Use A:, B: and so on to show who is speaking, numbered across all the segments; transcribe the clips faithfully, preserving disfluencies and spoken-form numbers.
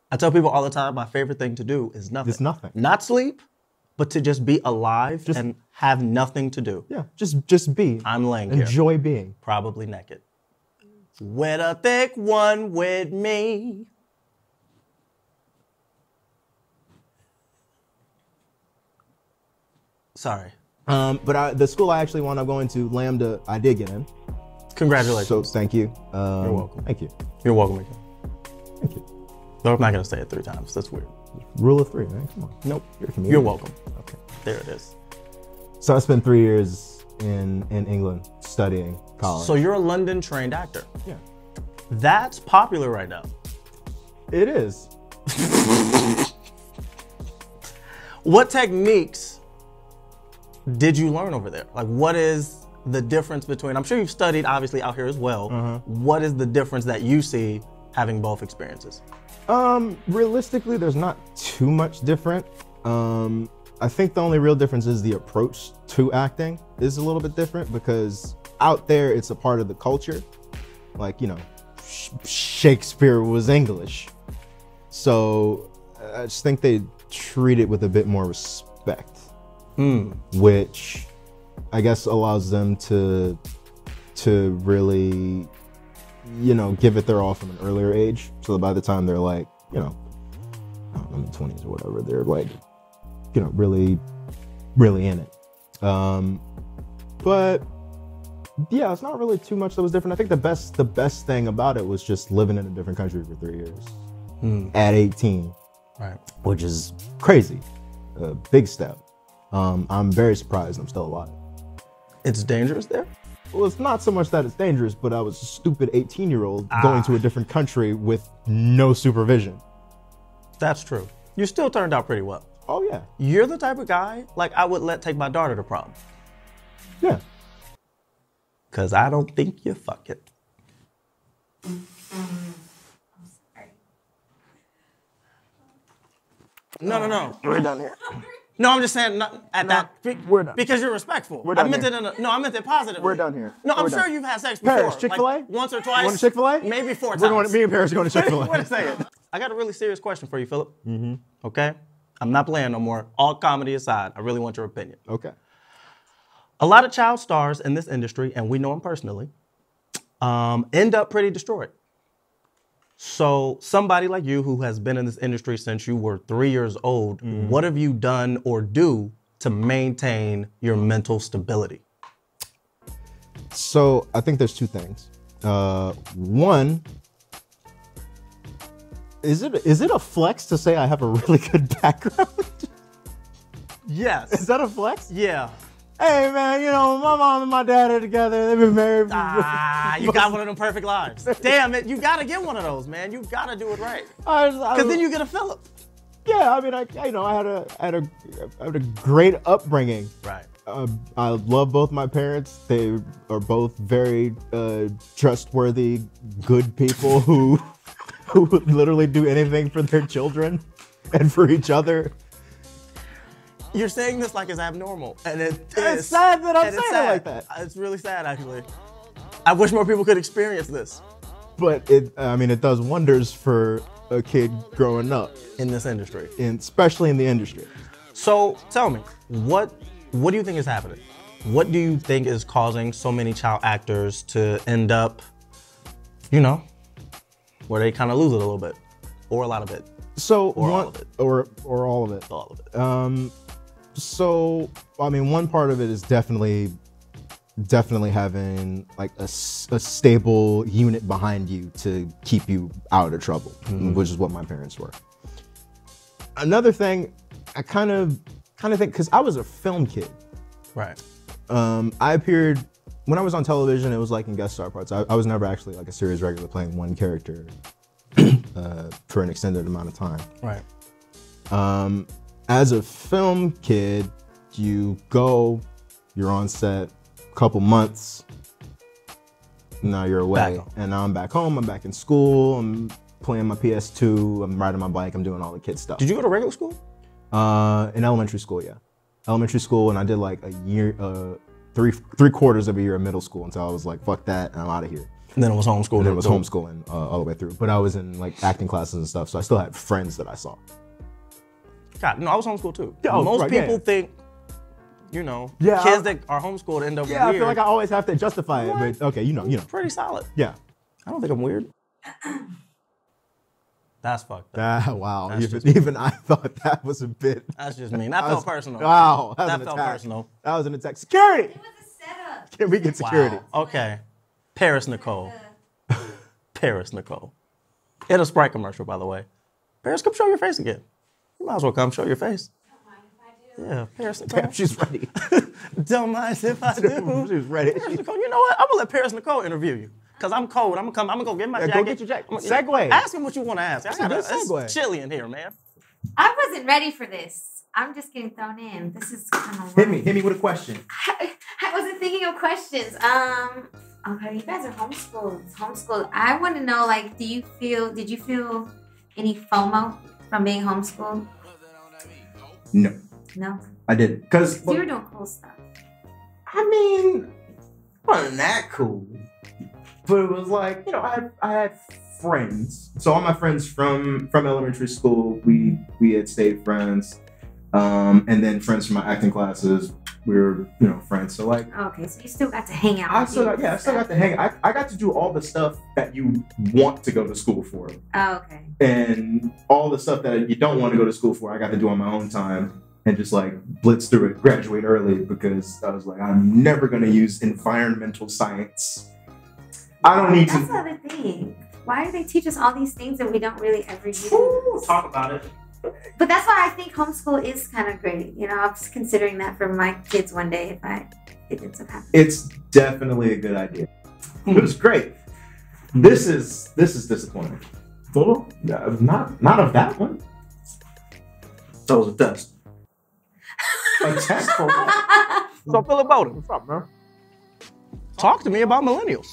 A: I tell people all the time, my favorite thing to do is nothing.
B: It's nothing.
A: Not sleep, but to just be alive just, and have nothing to do.
B: Yeah, just just be.
A: I'm laying
B: Enjoy
A: here.
B: Enjoy being.
A: Probably naked. With a thick one with me. Sorry.
B: Um, but I, the school I actually wound up going to, Lambda, I did get in.
A: Congratulations.
B: So thank you. Um,
A: You're welcome.
B: Thank you.
A: You're welcome again.
B: Thank you.
A: No, I'm not going to say it three times. That's weird.
B: Rule of three, man. Come on.
A: Nope.
B: You're a comedian.
A: You're welcome.
B: Okay.
A: There it is.
B: So I spent three years in, in England studying college.
A: So you're a London trained actor.
B: Yeah.
A: That's popular right now.
B: It is.
A: What techniques did you learn over there? Like, what is the difference between, I'm sure you've studied obviously out here as well. Uh-huh. What is the difference that you see having both experiences?
B: Um, realistically, there's not too much different. Um, I think the only real difference is the approach to acting is a little bit different because out there, it's a part of the culture. Like, you know, sh- Shakespeare was English. So I just think they treat it with a bit more respect, mm. which I guess allows them to, to really, you know, give it their all from an earlier age. So that by the time they're like, you know, I don't know, in the twenties or whatever, they're like, you know, really, really in it. Um, but yeah, it's not really too much that was different. I think the best, the best thing about it was just living in a different country for three years mm. at eighteen,
A: right?
B: Which is crazy, a big step. Um, I'm very surprised I'm still alive.
A: It's dangerous there?
B: Well, it's not so much that it's dangerous, but I was a stupid eighteen year old
A: ah.
B: going to a different country with no supervision.
A: That's true. You still turned out pretty well.
B: Oh yeah.
A: You're the type of guy, like I would let take my daughter to prom.
B: Yeah.
A: Cause I don't think you fuck it. No, no, no.
B: We're done here.
A: No, I'm just saying not at
B: no,
A: that be,
B: we're done.
A: Because you're respectful.
B: We're done
A: I meant
B: here.
A: it in a, no, I meant it positively.
B: We're done here.
A: No, I'm
B: we're
A: sure
B: done.
A: you've had sex before.
B: Paris, Chick-fil-A?
A: Like once or twice.
B: You want a Chick-fil-A?
A: Maybe four times.
B: We're going, me and Paris are going to Chick-fil-A.
A: Wait a second. I got a really serious question for you, Philip. Mm-hmm. Okay? I'm not playing no more. All comedy aside, I really want your opinion.
B: Okay.
A: A lot of child stars in this industry, and we know them personally, um, end up pretty destroyed. So somebody like you who has been in this industry since you were three years old, mm. what have you done or do to maintain your mental stability?
B: So I think there's two things. Uh, one, is it is it a flex to say I have a really good background?
A: Yes.
B: Is that a flex?
A: Yeah.
B: Hey man, you know, my mom and my dad are together. They've been married.
A: Ah, you got one of them perfect lives. Damn it, you gotta get one of those, man. You gotta do it right. Because then you get a Philip.
B: Yeah, I mean, I you know, I had a I had a I had a great upbringing.
A: Right.
B: Uh, I love both my parents. They are both very uh, trustworthy, good people who who would literally do anything for their children and for each other.
A: You're saying this like it's abnormal, and it
B: it's
A: is.
B: sad that I'm saying it like that.
A: It's really sad, actually. I wish more people could experience this.
B: But it, I mean, it does wonders for a kid growing up
A: in this industry,
B: in, especially in the industry.
A: So tell me, what what do you think is happening? What do you think is causing so many child actors to end up, you know, where they kind of lose it a little bit, or a lot of it?
B: So
A: or
B: one,
A: all of it,
B: or or all of it,
A: all of it.
B: Um, so I mean, one part of it is definitely, definitely having like a, a stable unit behind you to keep you out of trouble, mm-hmm. which is what my parents were. Another thing, I kind of, kind of think, because I was a film kid,
A: right?
B: Um, I appeared when I was on television. It was like in guest star parts. I, I was never actually like a series regular playing one character uh, for an extended amount of time,
A: right?
B: Um, as a film kid, you go, you're on set a couple months, now you're away. And now I'm back home, I'm back in school, I'm playing my P S two, I'm riding my bike, I'm doing all the kid stuff.
A: Did you go to regular school?
B: Uh, in elementary school, yeah. Elementary school, and I did like a year, uh, three three quarters of a year of middle school until I was like, fuck that, and I'm out of here.
A: And then it was homeschooling.
B: And then it was homeschooling uh, all the way through. But I was in like acting classes and stuff, so I still had friends that I saw.
A: God, no, I was homeschooled too.
B: Oh,
A: Most
B: right,
A: people
B: yeah.
A: think, you know,
B: Yeah,
A: kids
B: I,
A: that are homeschooled end up
B: yeah,
A: weird.
B: I feel like I always have to justify
A: What?
B: it, but okay, you know, you know.
A: Pretty solid.
B: Yeah.
A: I don't think I'm weird. That's fucked up.
B: Ah, wow.
A: That's
B: Even,
A: just-
B: even I thought that was a bit.
A: That's just mean. That
B: I
A: felt
B: was-
A: personal.
B: Wow. That, was
A: That
B: an
A: felt
B: attack.
A: personal.
B: That was an attack. Security!
C: It was a setup.
B: Can we get security?
A: Wow. Okay. Paris Nicole. Paris Nicole. In a Sprite commercial, by the way. Paris, come show your face again. You might as well come show your face.
C: Don't mind if I do.
A: Yeah, Paris Nicole.
B: Damn, she's ready.
A: Don't mind if I do.
B: She's ready.
A: Paris Nicole, you know what? I'm gonna let Paris Nicole interview you. Cause I'm cold. I'm gonna come. I'm gonna go get my
B: Yeah, go
A: jacket.
B: get your jacket.
A: I'm gonna-
B: Segue.
A: Ask him what you want to ask. I
B: That's a
A: gotta,
B: good segue.
A: It's chilly in here, man.
C: I wasn't ready for this. I'm just getting thrown in. This is kind of
B: Hit me. Hit me with a question.
C: I, I wasn't thinking of questions. Um. Okay, you guys are homeschooled. Homeschooled. I want to know, like, do you feel? Did you feel any FOMO from being homeschooled?
B: No,
C: No.
B: I didn't. Because,
C: You were doing cool stuff.
B: I mean, wasn't that cool. But it was like, you know, I had, I had friends. So all my friends from from elementary school, we we had stayed friends. Um, and then friends from my acting classes, we were, you know, friends. So like,
C: Okay, so you still got to hang out.
B: I
C: with
B: still got,
C: people
B: yeah, I
C: and
B: still got
C: stuff.
B: to hang. I, I got to do all the stuff that you want to go to school for.
C: Oh, okay.
B: And all the stuff that you don't want to go to school for, I got to do on my own time and just like blitz through it, graduate early, because I was like, I'm never going to use environmental science. I don't need
C: That's
B: to.
C: the other thing. Why do they teach us all these things that we don't really ever use?
A: Talk about it.
C: But that's why I think homeschool is kind of great. You know, I was considering that for my kids one day if I if it's happen.
B: It's definitely a good idea. It was great. This is this is disappointing. Well, uh, not not of that one.
A: That was a test.
B: A test for what?
A: So Philip Bolden,
B: What's up, man?
A: talk to me about millennials.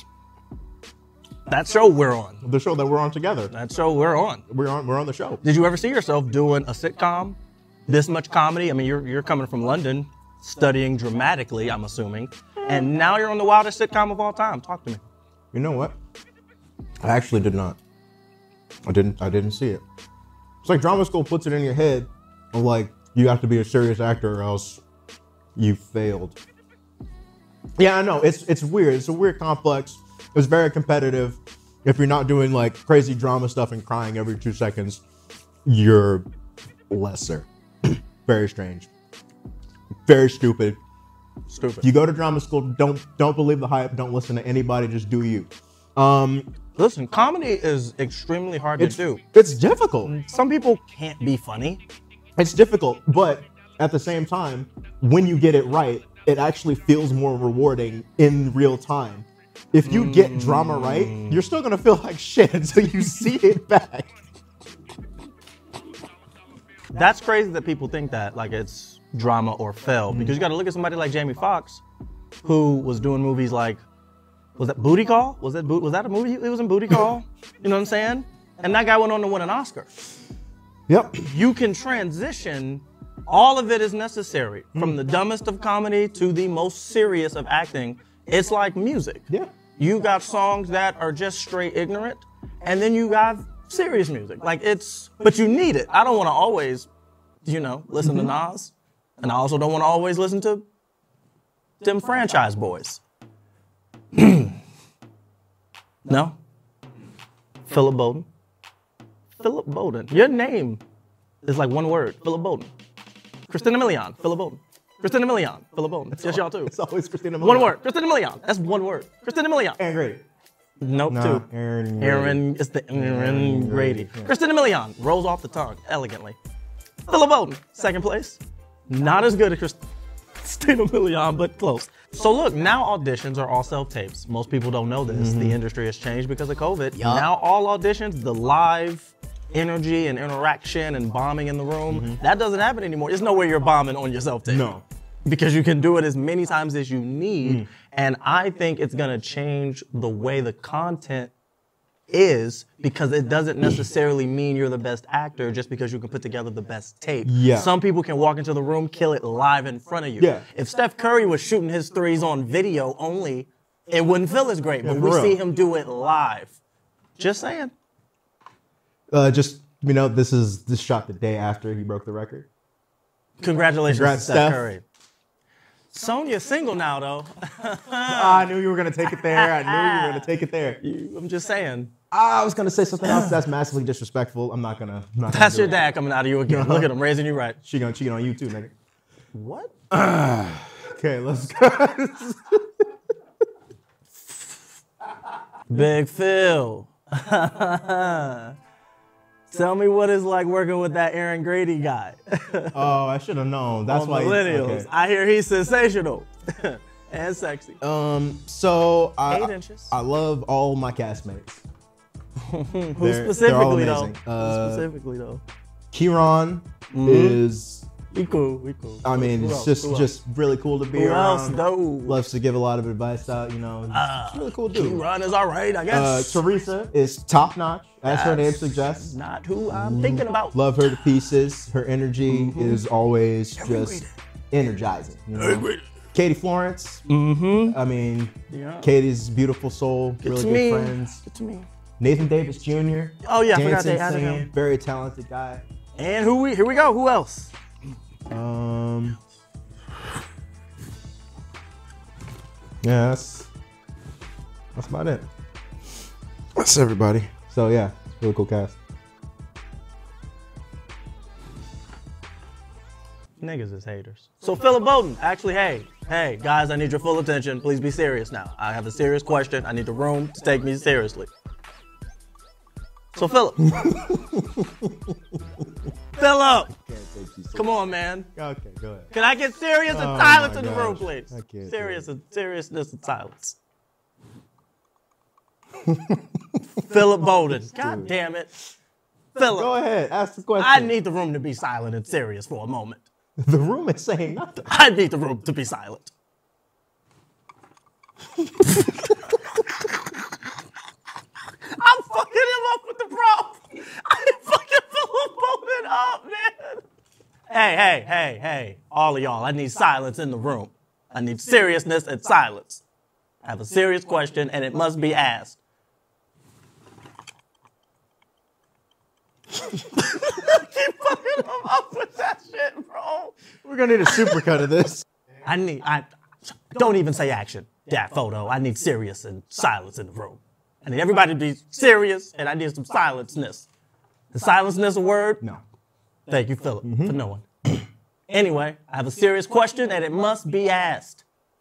A: That show we're on.
B: The show that we're on together.
A: That show we're on.
B: We're on. We're on the show.
A: Did you ever see yourself doing a sitcom? This much comedy? I mean, you're you're coming from London, studying dramatically, I'm assuming, and now you're on the wildest sitcom of all time. Talk to me.
B: You know what? I actually did not. I didn't. I didn't see it. It's like drama school puts it in your head of like you have to be a serious actor or else you failed. Yeah, I know. It's it's weird. It's a weird complex. It's very competitive. If you're not doing like crazy drama stuff and crying every two seconds, you're lesser. Very strange. Very stupid.
A: Stupid.
B: You go to drama school, don't don't believe the hype, don't listen to anybody, just do you. Um,
A: Listen, comedy is extremely hard
B: it's,
A: to do.
B: it's difficult.
A: Some people can't be funny.
B: It's difficult, but at the same time, when you get it right, it actually feels more rewarding in real time. If you get drama right, you're still gonna feel like shit until you see it back.
A: That's crazy that people think that, like it's drama or fail, because you got to look at somebody like Jamie Foxx, who was doing movies like, was that Booty Call? Was that Bo- was that a movie? He was in Booty Call. You know what I'm saying? And that guy went on to win an Oscar.
B: Yep.
A: You can transition. All of it is necessary, from the dumbest of comedy to the most serious of acting. It's like music.
B: Yeah.
A: You got songs that are just straight ignorant, and then you got serious music. Like it's, but you need it. I don't want to always, you know, listen to Nas, and I also don't want to always listen to them franchise boys. No? Philip Bolden. Philip Bolden. Your name is like one word. Philip Bolden. Christina Milian. Philip Bolden. Christina Milian. Philip Bolden. Yes, y'all too.
B: It's always Christina Milian.
A: One word. Christina Milian. That's one word. Christina Milian.
B: Aaron Grady.
A: Nope,
B: No,
A: two.
B: Aaron Grady.
A: Aaron, it's the Aaron
B: Aaron
A: Grady.
B: Grady, yeah.
A: Christina Milian rolls off the tongue elegantly. Philip Bolden, second place. Not as good as Christina Milian, but close. So look, now auditions are all self-tapes. Most people don't know this. The industry has changed because of COVID.
B: Yup.
A: Now all auditions, the live energy and interaction and bombing in the room, that doesn't happen anymore. There's no way you're bombing on your self-tape.
B: No.
A: Because you can do it as many times as you need. And I think it's gonna change the way the content is, because it doesn't necessarily mean you're the best actor just because you can put together the best tape.
B: Yeah.
A: Some people can walk into the room, kill it live in front of you.
B: Yeah.
A: If Steph Curry was shooting his threes on video only, it wouldn't feel as great,
B: Yeah,
A: but
B: for
A: we
B: real.
A: see him do it live. Just saying.
B: Uh, just, you know, this is this shot the day after he broke the record.
A: Congratulations
B: Congrats,
A: to Steph
B: Steph.
A: Curry. Sonya's single now, though.
B: Ah, I knew you were going to take it there. I knew you were going to take it there.
A: I'm just saying.
B: I was going to say something else that's massively disrespectful. I'm not going to.
A: That's your dad coming out of you again. Look at him, raising you right.
B: She going to cheat on you too, nigga.
A: What?
B: Okay, let's go.
A: Big Phil. Tell me what it's like working with that Aaron Grady guy.
B: Oh, I should have known. That's
A: On
B: why.
A: Millennials.
B: Okay.
A: I hear he's sensational and sexy.
B: Um. So I,
A: Eight inches.
B: I love all my castmates.
A: Who
B: They're- they're all
A: specifically though?
B: amazing.
A: Who
B: Uh,
A: specifically though?
B: Kieran
A: Mhm.
B: is.
A: We cool. We cool.
B: I mean,
A: Who
B: it's
A: else?
B: just
A: Who else?
B: just really cool to be
A: Who
B: around.
A: else though?
B: Loves to give a lot of advice out. You know,
A: Uh,
B: it's really cool dude.
A: Run is all right, I
B: Uh,
A: guess.
B: Teresa is top notch, as her name
A: That's
B: suggests.
A: Not who I'm thinking about.
B: Love her to pieces. Her energy
A: Mm-hmm.
B: is always just energizing. You know? Katie Florence.
A: Mm-hmm.
B: I mean,
A: Yeah.
B: Katie's beautiful soul.
A: Get
B: really
A: to
B: good
A: me.
B: friends.
A: Get to me.
B: Nathan Davis Junior
A: Oh yeah, I forgot
B: Dancing,
A: they added
B: singing,
A: him.
B: very talented guy.
A: And who we? Here we go. Who else?
B: Um. Yeah, that's that's about it. That's everybody. So yeah, it's a really cool cast.
A: Niggas is haters. So Philip Bolden, actually, hey, hey, guys, I need your full attention. Please be serious now. I have a serious question. I need the room to take me seriously. So Philip. Philip, come on, man.
B: Okay, go ahead.
A: Can I get serious and
B: Oh
A: silence
B: my
A: in the
B: gosh.
A: room, please?
B: I can't do
A: Serious
B: it.
A: and seriousness and silence. Philip Bolden. God damn it. Philip.
B: Go ahead, ask the question.
A: I need the room to be silent and serious for a moment.
B: The room is saying nothing.
A: I need the room to be silent. I'm fucking him up with the prop. I'm fucking Philip Bolden up, man. Hey, hey, hey, hey, all of y'all, I need silence in the room. I need seriousness and silence. I have a serious question and it must be asked. I keep fucking him up with that shit, bro.
B: We're gonna need a supercut of this.
A: I need, I, don't even say action, that photo. I need serious and silence in the room. I need everybody to be serious and I need some silenceness. Is silenceness a word?
B: No.
A: Thank you, Philip, for knowing. Anyway, I have a serious question and it must be asked.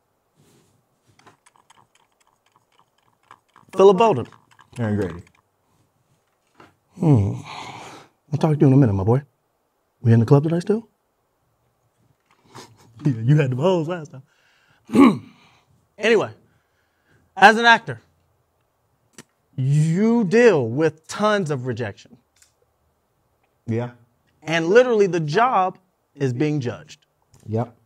A: Philip Bolden.
B: Aaron Grady.
A: I'll talk to you in a minute, my boy. We in the club tonight still? Yeah, you had the hoes last time. Anyway, as an actor, you deal with tons of rejection.
B: Yeah.
A: And literally the job is being judged.
B: Yep.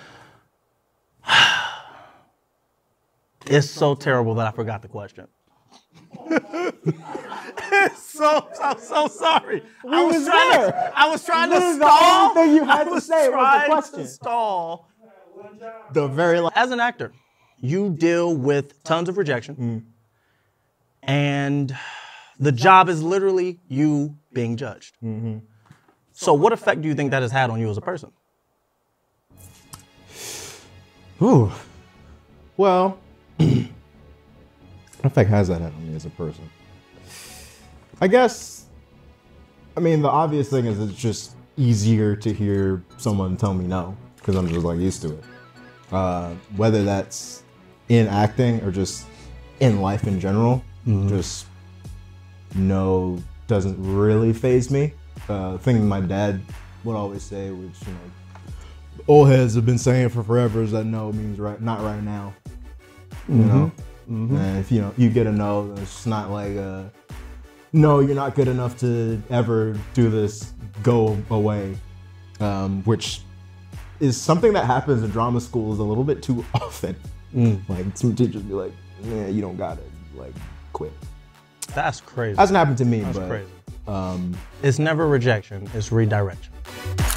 A: It's so terrible that I forgot the question. It's so, I'm so sorry. I was,
B: was
A: trying
B: there.
A: to, I was trying to
B: Literally the
A: stall.
B: only thing you had
A: I
B: to
A: was
B: say was the
A: trying
B: question.
A: to stall.
B: The very last.
A: As an actor, you deal with tons of rejection. And the job is literally you being judged.
B: Mm-hmm.
A: So what effect do you think that has had on you as a person?
B: Ooh. Well, what effect has that had on me as a person? I guess, I mean, the obvious thing is it's just easier to hear someone tell me no, because I'm just like used to it. Uh, whether that's in acting or just in life in general, just no doesn't really faze me. Uh, the thing my dad would always say, which, you know, old heads have been saying for forever, is that no means right, not right now. You know?
A: Mm-hmm.
B: And if, you know, you get a no, then it's just not like a, no, you're not good enough to ever do this, go away. Um, which is something that happens in drama schools a little bit too often.
A: Mm.
B: Like, some teachers be like, yeah, you don't got it, like, quit.
A: That's crazy.
B: Hasn't happened to me,
A: That's
B: but
A: crazy.
B: um,
A: It's never rejection, it's redirection.